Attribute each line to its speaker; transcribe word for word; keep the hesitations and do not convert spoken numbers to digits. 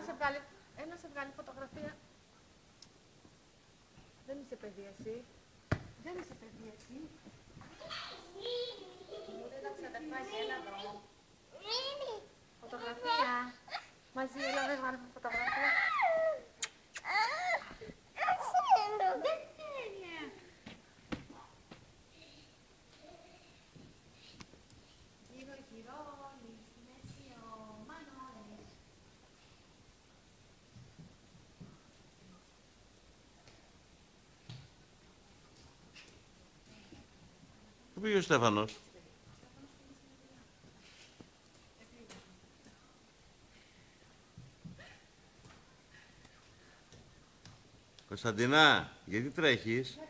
Speaker 1: σε βγάλει, ένα σε βγάλει φωτογραφία. Δεν είσαι παιδί εσύ. Δεν είσαι παιδί εσύ. Μου δίδα ξαδερφάκι, έλα εδώ. Φωτογραφία. Μαζί, έλα δεν βγάλουμε φωτογραφία. Δεν θέλει. Γύρω γύρω, στη μέση ο Μανώλης.
Speaker 2: Πού πήγε ο Στέφανος? Κωνσταντινά, γιατί τρέχεις?